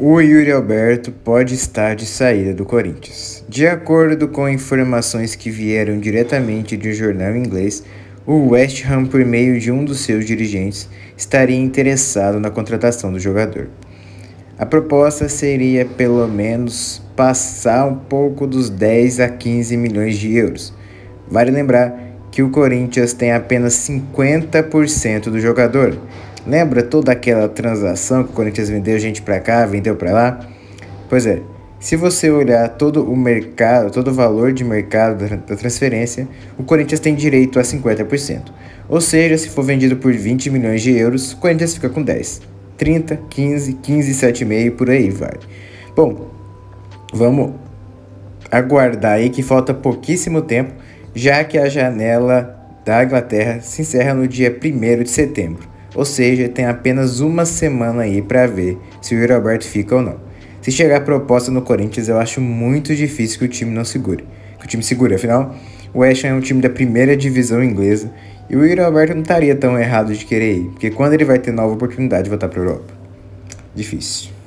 O Yuri Alberto pode estar de saída do Corinthians. De acordo com informações que vieram diretamente de um jornal inglês, o West Ham, por meio de um dos seus dirigentes, estaria interessado na contratação do jogador. A proposta seria pelo menos passar um pouco dos 10 a 15 milhões de euros. Vale lembrar que o Corinthians tem apenas 50% do jogador. Lembra toda aquela transação que o Corinthians vendeu gente para cá, vendeu para lá? Pois é, se você olhar todo o mercado, todo o valor de mercado da transferência, o Corinthians tem direito a 50%. Ou seja, se for vendido por 20 milhões de euros, o Corinthians fica com 10. 30, 15, 7,5, por aí vai. Bom, vamos aguardar aí que falta pouquíssimo tempo, já que a janela da Inglaterra se encerra no dia 1º de setembro. Ou seja, tem apenas uma semana aí para ver se o Yuri Alberto fica ou não. Se chegar a proposta no Corinthians, eu acho muito difícil que o time não segure. Que o time segure, afinal, o West Ham é um time da primeira divisão inglesa e o Yuri Alberto não estaria tão errado de querer ir, porque quando ele vai ter nova oportunidade de voltar para a Europa? Difícil.